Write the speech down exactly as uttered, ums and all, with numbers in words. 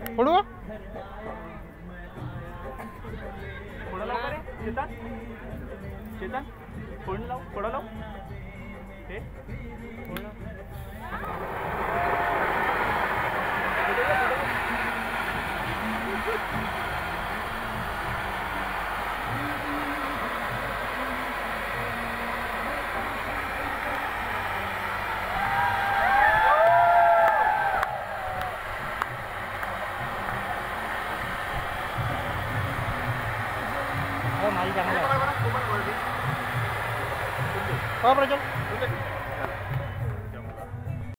फोड़ो फोड़ा लाओ करे चेतन चेतन फोड़ लाओ फोड़ा लाओ ए फोड़ लाओ मारी जाना है। ऊपर ऊपर ऊपर चल